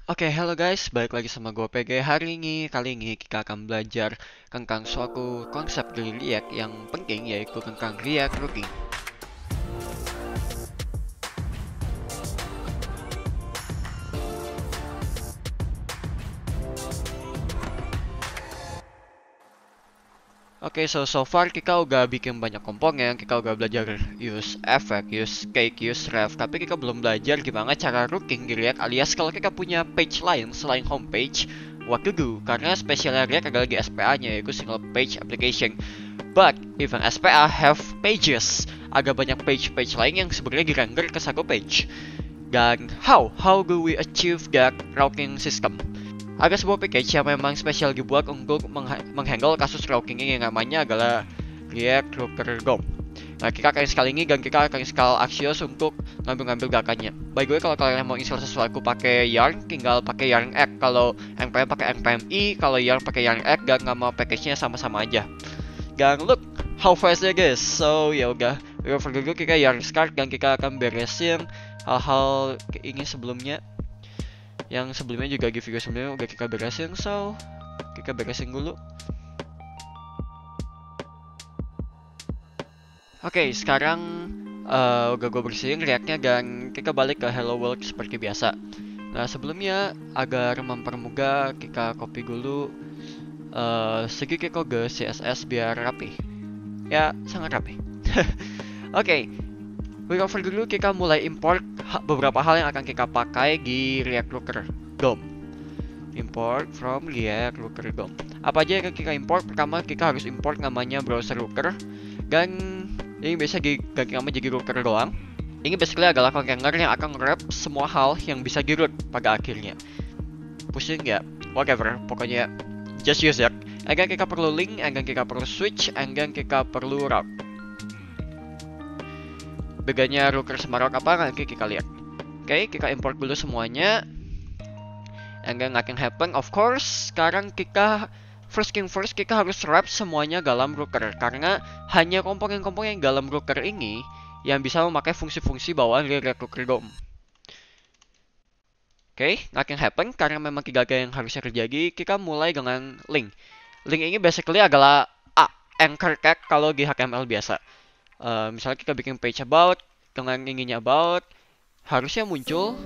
Oke, hello guys, balik lagi sama gue PG. Kali ini kita akan belajar tentang suatu konsep dari React yang penting, yaitu tentang React Routing. Oke, so far kita udah bikin banyak komponen, kita udah belajar use effect, use cake, use ref, tapi kita belum belajar gimana cara routing di React, alias kalau kita punya page lain selain homepage, what to do? Karena spesialnya React adalah di SPA-nya, yaitu single page application. But even SPA have pages, agak banyak page-page lain yang sebenarnya dirender ke satu page. Dan how do we achieve that routing system? Ada sebuah package yang memang spesial dibuat untuk menghandle kasus routing ini, yang namanya adalah React Router DOM. Nah, kita akan install ini dan kita akan install Axios untuk ngambil datanya. By the way, kalau kalian mau install sesuatu pakai Yarn, tinggal pakai Yarn X. Kalau npm pakai npm i, kalau Yarn pakai Yarn X, dan nama package-nya sama-sama aja. Dan look how fast it is. So ya udah, without dulu kita Yarn start dan kita akan beresin hal-hal ini sebelumnya. Yang sebelumnya juga di video sebelumnya udah kita beresin, so kita beresin dulu. Oke, sekarang udah gue bersihin React-nya dan kita balik ke Hello World seperti biasa. Nah, sebelumnya agar mempermudah, kita copy dulu segi kode CSS biar rapi. Ya, sangat rapi. Oke, without further ado, kita mulai import beberapa hal yang akan kita pakai di React Router DOM. Import from React Router DOM. Apa aja yang kita import? Pertama, kita harus import namanya browser router. Dan ini biasa diganti nama jadi router doang. Ini basically adalah container yang akan wrap semua hal yang bisa di root pada akhirnya. Pusing ya, whatever, pokoknya just use it. And then kita perlu link, and then kita perlu switch, and then kita perlu route. Bedanya router sama route apa, nanti kita lihat. Oke, kita import dulu semuanya. And then nothing happen. Of course, sekarang kita first thing first, kita harus wrap semuanya dalam router. Karena hanya komponen-komponen dalam router ini yang bisa memakai fungsi-fungsi bawaan dari React Router DOM. Oke, nothing happen karena memang tidak ada yang harusnya terjadi. Kita mulai dengan link. Link ini basically adalah anchor tag kalau di HTML biasa. Misalnya kita bikin page about dengan inginnya about, harusnya muncul.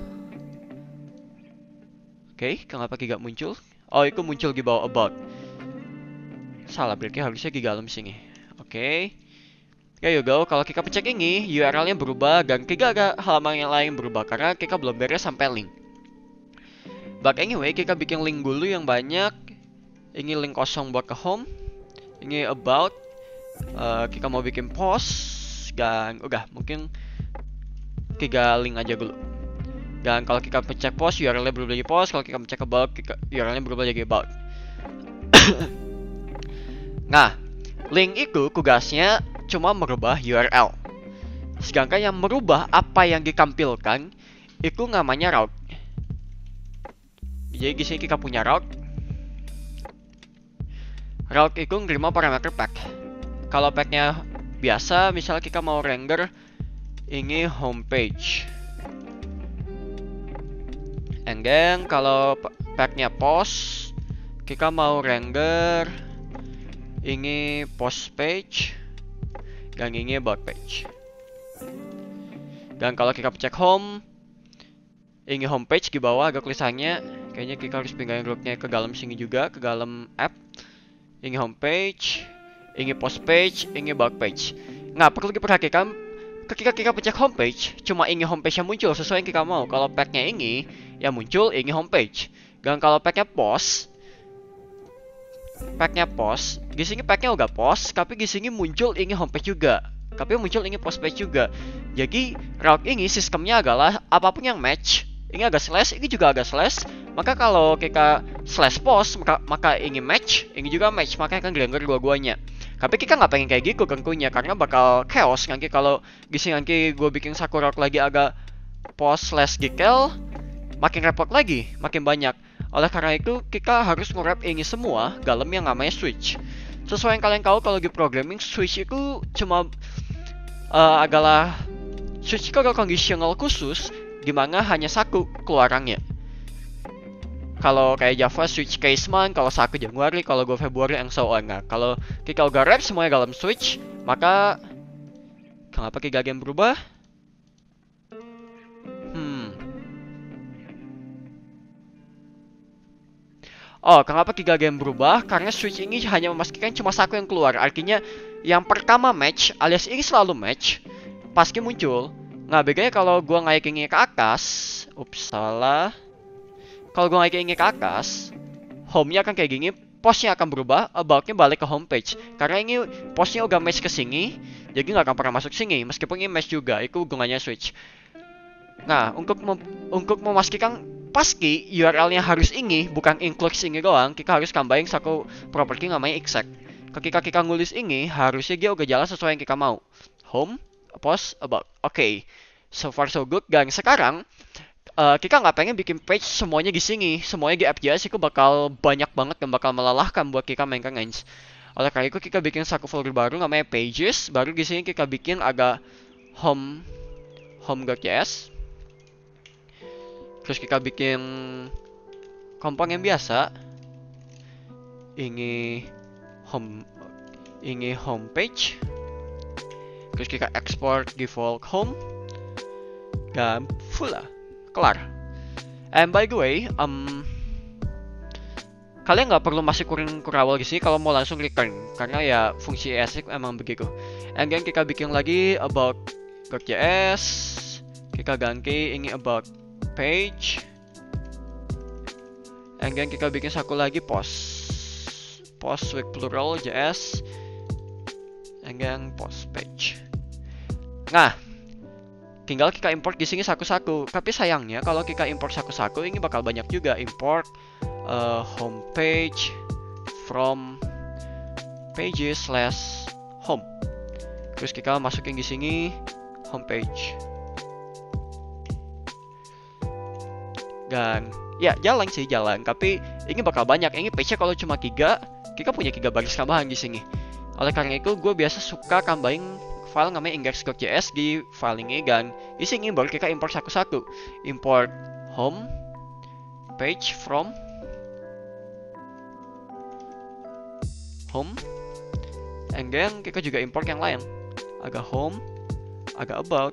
Oke, kenapa tidak muncul? Oh, itu muncul di bawah about. Salah, berarti harusnya di dalam sini. Oke. Oke, you go. Kalau kita pencet ini, URL-nya berubah dan tidak ada halaman yang lain berubah karena kita belum beres sampai link. But anyway, kita bikin link dulu yang banyak. Ini link kosong buat ke home. Ini about. Kita mau bikin post dan udah, mungkin 3 link aja dulu. Dan kalau kita pencet post, URL-nya berubah jadi post. Kalau kita pencet about, URL-nya berubah jadi about. Nah, link itu tugasnya cuma merubah URL. Sedangkan yang merubah apa yang ditampilkan itu namanya route. Jadi di sini kita punya route. Route itu nerima parameter pack. Kalau packnya biasa, misalnya kita mau render ini homepage. And then kalau packnya post, kita mau render ini post page dan ini about page. Dan kalau kita cek home, ini homepage di bawah agak tulisannya. Kayaknya kita harus pindahin rootnya ke dalam sini juga, ke dalam app. Ini homepage, ini post page, ini about page. Nah, perlu diperhatikan ketika kita pencet homepage, cuma ini homepage yang muncul sesuai yang kita mau. Kalau packnya ini yang muncul ini homepage. Dan kalau packnya post, di sini packnya udah post, tapi di sini muncul ini homepage juga. Tapi muncul ini post page juga. Jadi route ini sistemnya adalah apapun yang match, ini agak slash, ini juga agak slash. Maka kalau kita slash post, maka ini match, ini juga match, maka akan dirender dua-duanya. Tapi kita nggak pengen kayak gitu tentunya, karena bakal chaos nanti kalau di sini nanti gue bikin satu route lagi agak post slash gkel, makin repot lagi, makin banyak. Oleh karena itu, kita harus nge-wrap ini semua dalam yang namanya switch. Sesuai yang kalian tahu kalau di programming, switch itu cuma adalah switch itu adalah conditional khusus, dimana hanya satu keluarannya. Kalau kayak Java switch case man, kalau Saku Januari, kalau gue Februari, and so on. Nah, kalau kita udah rep semuanya dalam switch, maka kenapa kita game berubah? Oh, kenapa tiga game berubah? Karena Switch ini hanya memastikan cuma satu yang keluar. Artinya yang pertama match, alias ini selalu match, pasti muncul. Nah, bedanya kalau gua ngaikinnya ke atas, ups, salah. Kalau gua ngaikinnya ke atas, home-nya akan kayak gini, postnya akan berubah, about-nya balik ke homepage. Karena ini postnya udah match ke sini, jadi nggak akan pernah masuk sini. Meskipun ini match juga, itu gunanya Switch. Nah, untuk memastikan pasti URL-nya harus ini, bukan include ini doang, kita harus tambahin satu properti namanya exact. Ketika kita nulis ini, harusnya dia udah jalan sesuai yang kita mau. Home, post, about. Oke, so far so good. Dan sekarang, kita nggak pengen bikin page semuanya di sini. Semuanya di FJS itu bakal banyak banget dan bakal melelahkan buat kita maintenance. Oleh karena itu, kita bikin satu folder baru namanya pages. Baru di sini kita bikin agak home.js. Terus kita bikin komponen biasa. Ini homepage. Terus kita export default home. Dan full lah. Kelar. And by the way, kalian nggak perlu masih kurawal di sini kalau mau langsung return. Karena ya fungsi ES emang begitu. And then kita bikin lagi about.js. Kita ganti ini about page, and then kita bikin satu lagi post with plural js, and then post page. Nah, tinggal kita import di sini satu-satu. Tapi sayangnya kalau kita import satu-satu ini bakal banyak juga. Import homepage from pages/home. Terus kita masukin di sini homepage. Dan ya jalan, tapi ini bakal banyak. Ini page-nya kalau cuma 3, kita punya 3 baris tambahan di sini. Oleh karena itu, gue biasa suka tambahin file namanya index.js di file ini, dan di sini baru kita import satu-satu. Import home page from home, and then kita juga import yang lain. Agak home, agak about,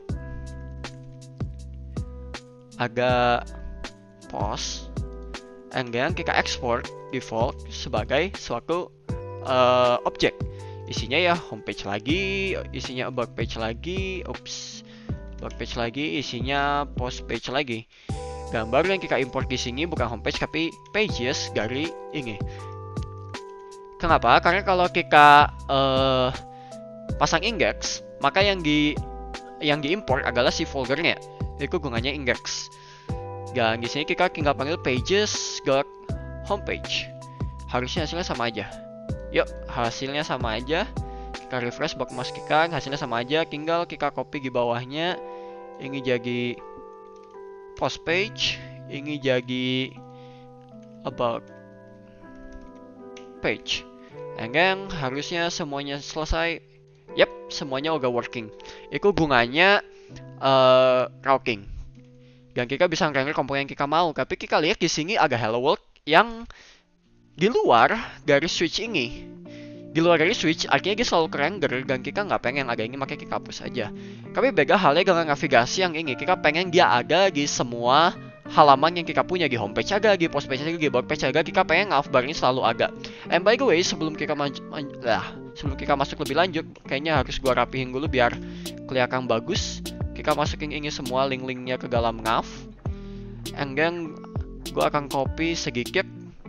agak post, and then kita export default sebagai suatu objek. Isinya ya homepage lagi, isinya about page lagi, about page lagi, isinya post page lagi. Gambar yang kita import di sini bukan homepage tapi pages dari ini. Kenapa? Karena kalau kita pasang index, maka yang diimport adalah si foldernya. Itu gunanya index. Dan di sini kita tinggal panggil pages.homepage. Harusnya hasilnya sama aja. Yuk, hasilnya sama aja. Kita refresh buat memastikan hasilnya sama aja. Tinggal kita copy di bawahnya. Ini jadi post page. Ini jadi about page. And then harusnya semuanya selesai. Yep, semuanya udah working. Itu gunanya routing. Dan kita bisa ngerender komponen yang kita mau. Tapi kita lihat di sini ada hello world yang di luar dari switch ini. Di luar dari switch, artinya dia selalu kerender. Dan kita nggak pengen ada ini, makanya kita hapus aja. Tapi beda halnya dengan navigasi yang ini. Kita pengen dia ada di semua halaman yang kita punya. Di homepage ada, di post page ada, di about page ada. Kita pengen navbar ini selalu ada. And by the way, sebelum kita masuk lebih lanjut, kayaknya harus gua rapihin dulu biar kelihatan bagus. Kita masukin ini semua link-linknya ke dalam nav. And then gue akan copy sedikit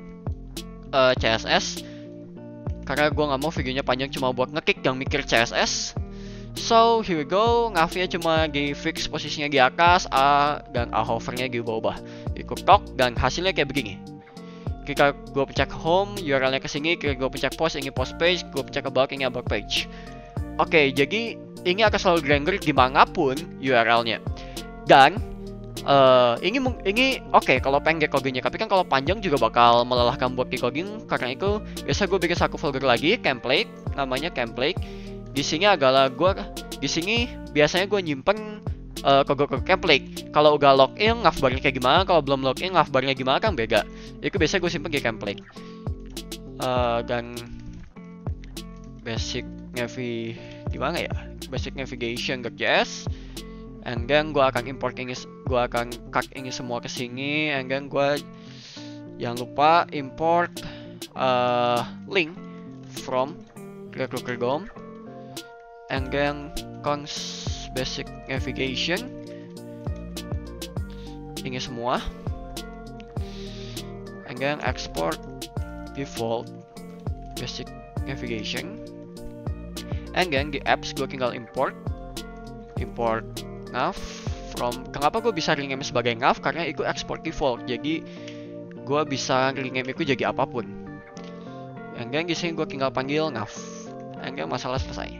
CSS. Karena gue nggak mau videonya panjang cuma buat ngekick yang mikir CSS. So here we go. Navnya cuma di fix posisinya di atas, A dan A hovernya di bawah. Ikut tok dan hasilnya kayak begini. Gue pencet home, URL-nya ke sini. Gue pencet post, ini post page. Gue pencet about, ini about page. Oke, jadi ini akan selalu render dimanapun URL-nya. Dan ini oke kalau pengen decoggingnya, tapi kan kalau panjang juga bakal melelahkan buat decogging. Karena itu biasa gue bikin satu folder lagi, template, namanya template. Di sini biasanya gue nyimpen kogok template. Kalau udah login navbarnya kayak gimana, kalau belum login navbarnya gimana kan beda. Itu biasanya gue simpen di template. Dan basic gimana ya? Basic navigation .js. And then gue akan import ini, gue akan cut ini semua ke sini. And then gue jangan lupa import link from recruiter.com. And then const basic navigation ini semua. And then export default basic navigation. And then di apps gue tinggal import nav from. Kenapa gue bisa rename sebagai nav? Karena itu export default, jadi gue bisa rename itu jadi apapun. And then di sini gue tinggal panggil nav. And then masalah selesai.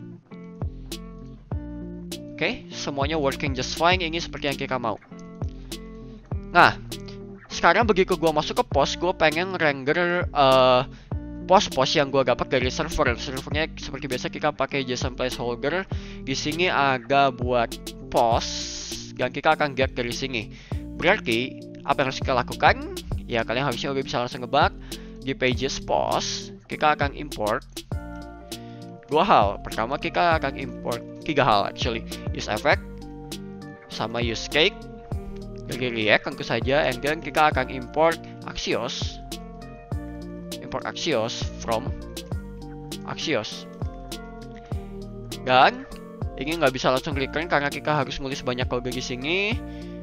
Oke, semuanya working just fine. Ini seperti yang kita mau. Nah, sekarang begitu gue masuk ke post, gue pengen render post-post yang gue dapat dari server. Servernya seperti biasa kita pakai JSON placeholder. Di sini ada buat post dan kita akan get dari sini. Berarti apa yang harus kita lakukan? Ya kalian harusnya udah bisa langsung ngebug di pages post. Kita akan import dua hal. Pertama kita akan import tiga hal actually. Use effect sama use cake dari React tentu saja. And then kita akan import Axios. Import Axios from Axios. Dan ini nggak bisa langsung return karena kita harus nulis banyak kode di sini.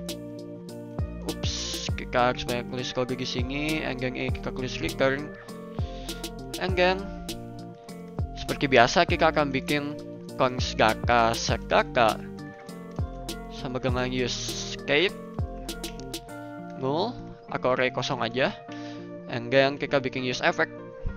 Ups, kita harus banyak nulis kode di sini. And then kita tulis return. And then seperti biasa kita akan bikin const gaka set gaka sama dengan use cake null atau array kosong aja. And then kita bikin use effect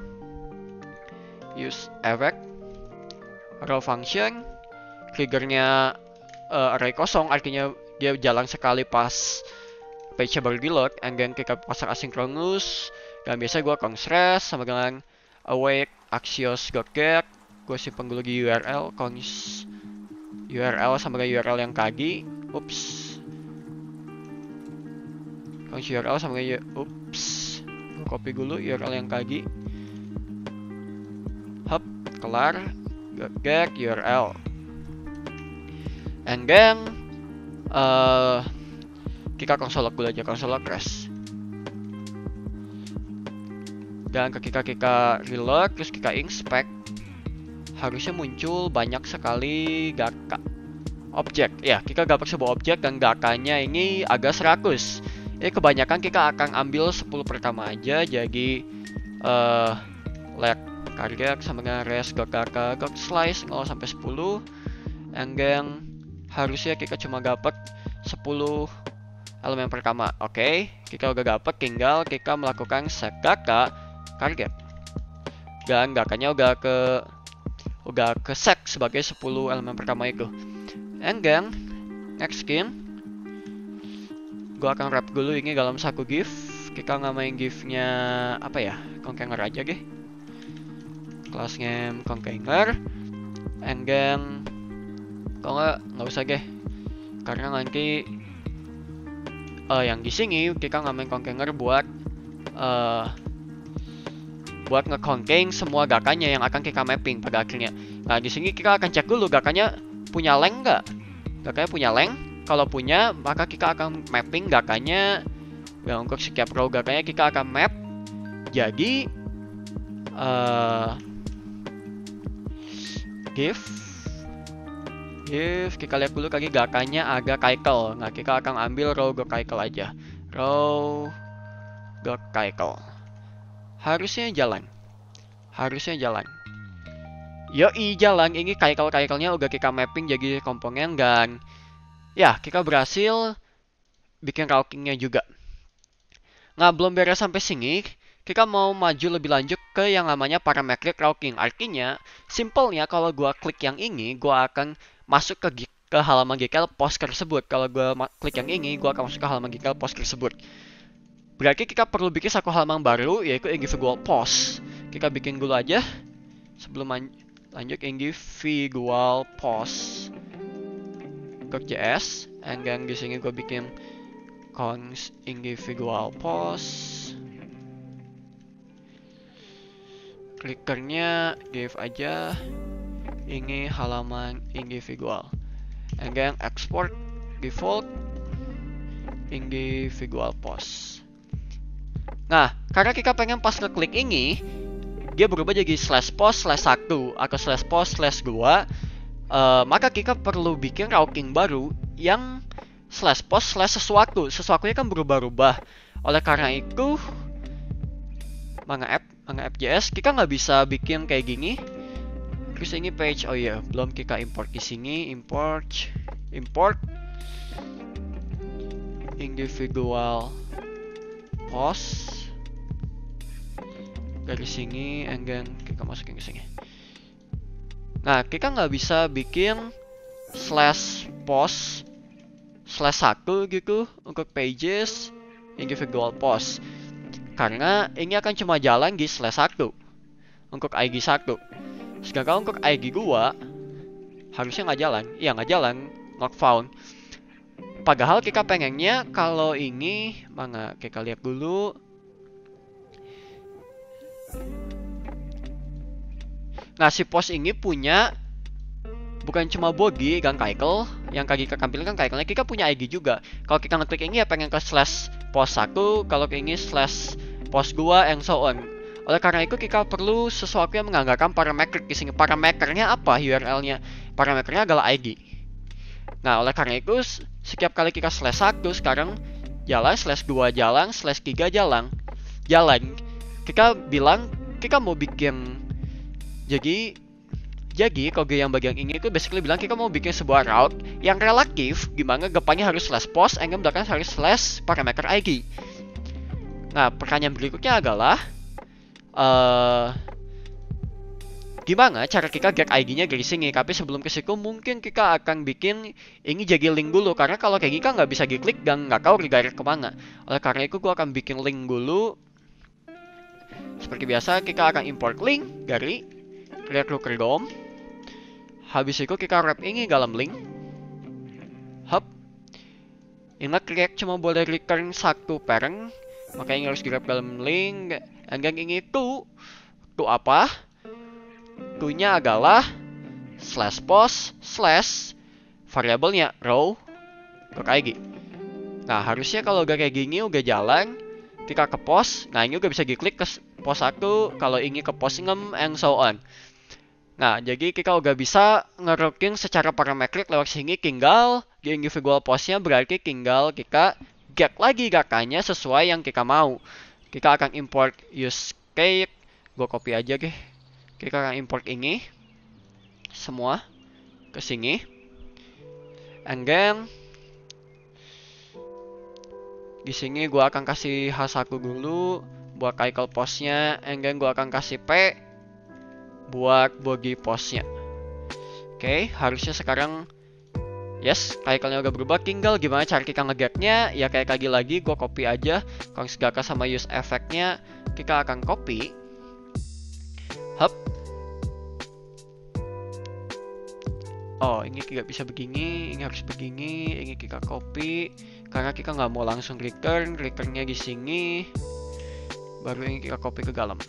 row function. Triggernya array kosong, artinya dia jalan sekali pas page baru di load. And then kita pasang asynchronous. Dan biasa gue const rest sama dengan await axios.get. Gue simpan dulu di URL const URL sama dengan URL yang tadi. Ups, const URL sama dengan copy dulu URL yang tadi. Hop, kelar. Get URL. And then kita console log dulu aja, console log rest. Dan ketika kita reload terus kita inspect, harusnya muncul banyak sekali gaka objek. Ya, kita dapat sebuah objek dan gakanya ini agak 100. Kebanyakan kita akan ambil 10 pertama aja. Jadi let target sama dengan res gaka slice 0 sampai 10. And then harusnya kita cuma dapat 10 elemen pertama. Oke, kita udah dapat, tinggal kita melakukan set gaka target. Dan gakanya udah ke set sebagai 10 elemen pertama itu. And then next skin, gue akan wrap dulu ini dalam satu GIF. Kita namain GIF-nya apa ya? Container aja deh. Class name container. And then kalau nggak usah deh, karena nanti yang di sini kita namain container buat nge-contain semua gakanya yang akan kita mapping pada akhirnya. Nah, di sini kita akan cek dulu gakanya punya length nggak? Gakanya punya length. Kalau punya, maka kita akan mapping gakanya. Ya, untuk setiap row gakanya kita akan map. Jadi GIF kita lihat dulu kali gakanya agak cycle. Nah, kita akan ambil row cycle aja. Row cycle. Harusnya jalan. Yoi, jalan. Ini cycle-nya udah kita mapping jadi komponen. Dan ya, kita berhasil bikin routingnya juga. Nah, belum beres sampai sini. Kita mau maju lebih lanjut ke yang namanya parametric routing. Artinya, simpelnya kalau gua klik yang ini, gua akan masuk ke halaman GKL post tersebut. Kalau gua klik yang ini, gua akan masuk ke halaman GKL post tersebut. Berarti kita perlu bikin satu halaman baru, yaitu individual post. Kita bikin dulu aja sebelum lanjut individual post. clicker.js, and then di sini gue bikin const individual post. Clickernya give aja ini halaman individual, and then export default individual post. Nah, karena kita pengen pas ngeklik ini dia berubah jadi /post/1 atau /post/2, maka kita perlu bikin routing baru yang /post/sesuatunya kan berubah-ubah. Oleh karena itu Manga app.js kita nggak bisa bikin kayak gini. Terus ini page, oh iya, belum kita import di sini. Import individual post dari sini, and then kita masukin ke sini. Nah, kita nggak bisa bikin /post/1 gitu untuk pages individual post, karena ini akan cuma jalan di /1 untuk ID 1. Sedangkan untuk ID 2 harusnya nggak jalan. Iya, nggak jalan, not found. Padahal kita pengennya kalau ini mana, kita lihat dulu. Nah, si post ini punya bukan cuma body dan title, yang kita tampilkan title-nya, kita punya ID juga. Kalau kita ngeklik ini ya pengen ke /post1, kalau ke ini /post2, and so on. Oleh karena itu kita perlu sesuatu yang menganggarkan parameter di sini. Parameternya apa? URL-nya. Parameternya adalah ID. Nah, oleh karena itu setiap kali kita /1 sekarang jalan, /2 jalan, /3 jalan. Kita bilang kita mau bikin jadi kalau yang bagian ini itu basically bilang kita mau bikin sebuah route yang relatif, gimana depannya harus /post, and belakang harus /parameter ID. Nah, pertanyaan berikutnya adalah gimana cara kita get ID-nya dari sini. Tapi sebelum ke situ mungkin kita akan bikin ini jadi link dulu, karena kalau kayak gini kan nggak bisa diklik dan nggak tahu redirect kemana. Oleh karena itu gue akan bikin link dulu. Seperti biasa kita akan import link dari create-looker.dom. Habis itu kita wrap ini dalam link. Ingat create cuma boleh return satu parent, makanya harus di-wrap dalam link. And then ini to apa? To-nya adalah /post/ variabelnya row .id. Nah, harusnya kalau udah kayak gini udah jalan, kita ke post. Nah, ini udah bisa diklik ke post 1, kalau ini ke post 6, and so on. Nah, jadi kita udah bisa ngerouting secara parametrik lewat sini. Tinggal di individual postnya berarti tinggal kita get lagi datanya sesuai yang kita mau. Kita akan import use case. Gue copy aja deh. Kita akan import ini semua ke sini. And then di sini gue akan kasih H1 dulu buat title postnya, and then gue akan kasih P buat body postnya. Oke, harusnya sekarang yes, title-nya udah berubah. Tinggal gimana cara kita nge-get-nya, ya kayak lagi gue copy aja Kongsgaka sama use effect-nya. Kita akan copy. Oh, ini tidak bisa begini, ini harus begini. Ini kita copy karena kita nggak mau langsung return-nya di sini. Baru ini kita copy ke dalam.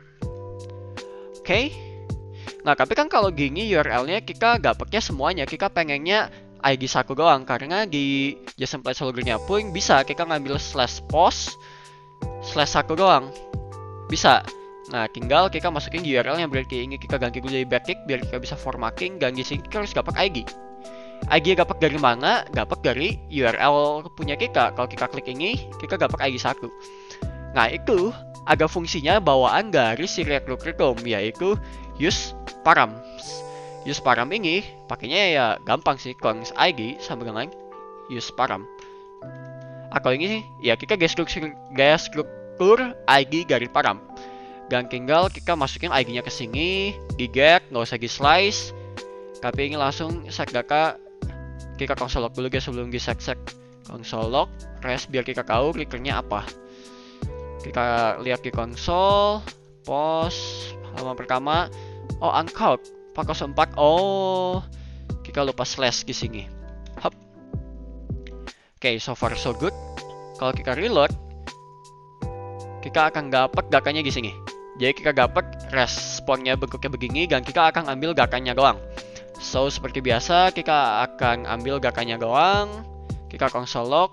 Oke. Nah, tapi kan kalau gini URL-nya kita nggak pakai semuanya. Kita pengennya ID 1 doang, karena di JSON placeholder-nya pun bisa kita ngambil /post/1 doang. Bisa. Nah, tinggal kita masukin di URL yang berarti ini kita ganti dulu jadi backtick biar kita bisa formatting, dan di sini kita harus dapat ID. ID dapat dari mana? Dapat dari URL punya kita. Kalau kita klik ini, kita dapat ID 1. Nah, itu ada fungsinya bawaan dari si create-looker.dom, yaitu use param. Use param ini pakainya ya gampang sih, const ID sama dengan use param. Atau ini ya kita struktur ID dari param. Dan tinggal kita masukin ID-nya ke sini, di get, nggak usah di slice. Tapi ini langsung set data. Kita console log dulu guys sebelum di set. Console log, rest biar kita tahu clickernya apa. Kita lihat di console, post, halaman pertama. Oh, uncount, 404. Oh, kita lupa slash di sini. Hop. Oke, so far so good. Kalau kita reload, kita akan dapat gakanya di sini. Jadi kita dapat responnya bentuknya begini dan kita akan ambil gakanya doang. So seperti biasa kita akan ambil gakanya doang. Kita console log.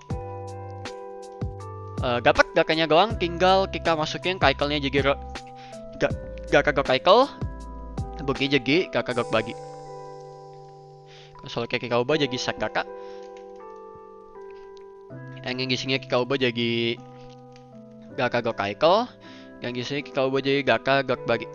Dapat gakanya doang, tinggal kita masukin cycle-nya jadi gaka cycle. Begini jadi gaka bagi. Console kita ubah jadi set gaka. Yang di sini kita ubah jadi gaka cycle. Yang di sini kita ubah jadi gaka bagi.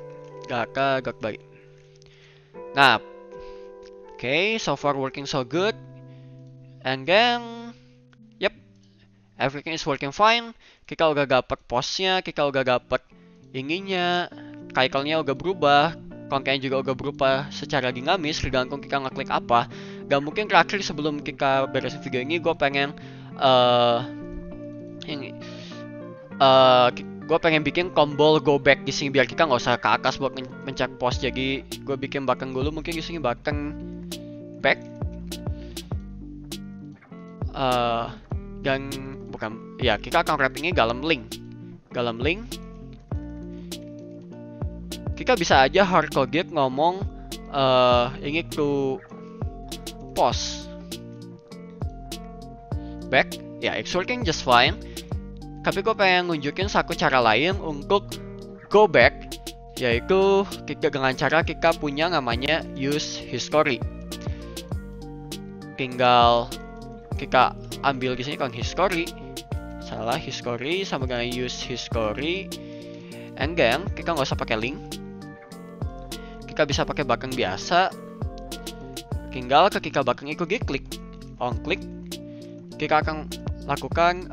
Nah, okay, so far working so good. And then, yep, everything is working fine. Kita udah dapat postnya, kita udah dapat ininya, cycle-nya udah berubah, kontennya juga udah berubah secara dinamis, tergantung kita ngeklik apa. Dan mungkin terakhir sebelum kita beresin video ini, gue pengen gue pengen bikin tombol go back di sini biar kita nggak usah ke atas buat mencet pause. Jadi gue bikin button dulu, mungkin di sini button back. Dan bukan, ya kita akan wrappingnya dalam link. Kita bisa aja hardcoded ngomong ini to pause back. Ya, it's working just fine. Tapi gue pengen nunjukin satu cara lain untuk go back, yaitu dengan cara kita punya namanya use history. Tinggal kita ambil di sini kan history, history sama dengan use history, and then kita nggak usah pakai link, kita bisa pakai button biasa. Tinggal ketika button itu diklik, on click, kita akan lakukan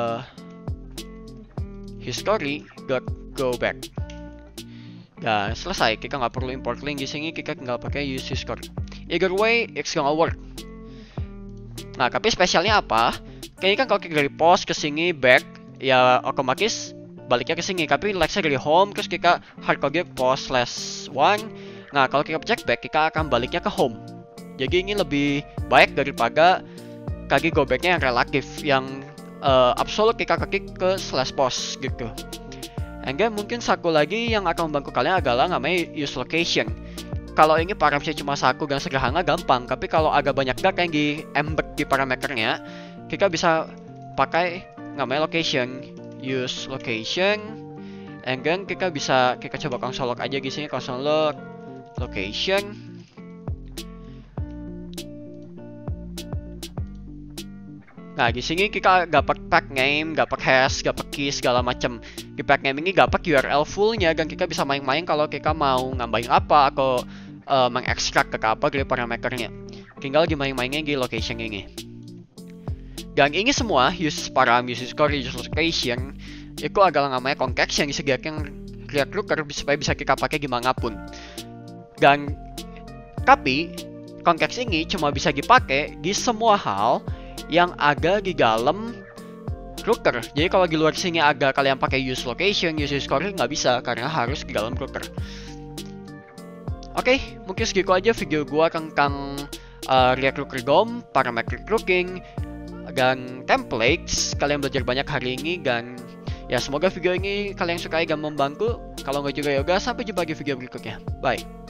history go back. Dan selesai, kita nggak perlu import link di sini, kita tinggal pakai use history. Either way, it's gonna work. Nah, tapi spesialnya apa? Kayaknya kan kalau kita dari pause ke sini back, ya otomatis baliknya ke sini. Tapi let's say dari home, terus kita hardcoded pause/1. Nah, kalau kita check back, kita akan baliknya ke home. Jadi ini lebih baik daripada kaki go backnya yang relatif, yang absolute kita klik ke /pause gitu. And then mungkin satu lagi yang akan membantu kalian adalah namanya use location. Kalau ini parameternya cuma satu dan sederhana gampang, tapi kalau agak banyak data yang di embed di parameternya, kita bisa pakai namanya location, use location. And then kita coba console log aja di sini, console log location. Nah, di sini kita dapat pack name, dapat hash, dapat key segala macam. Di pack name ini dapat URL fullnya dan kita bisa main-main kalau kita mau nambahin apa atau mengekstrak ke apa dari parameternya. Tinggal dimain-mainnya di location ini. Dan ini semua use score, use location itu adalah namanya context yang disediakan React Looker supaya bisa kita pakai dimanapun. Dan tapi context ini cuma bisa dipakai di semua hal yang ada di dalam Looker. Jadi kalau di luar sini ada kalian pakai use location, use score nggak bisa karena harus di dalam Looker. Oke, mungkin segitu aja video gua tentang React Looker DOM, parametric looking, dan templates. Kalian belajar banyak hari ini dan ya semoga video ini kalian sukai dan membantu. Kalau nggak juga ya udah, sampai jumpa di video berikutnya. Bye.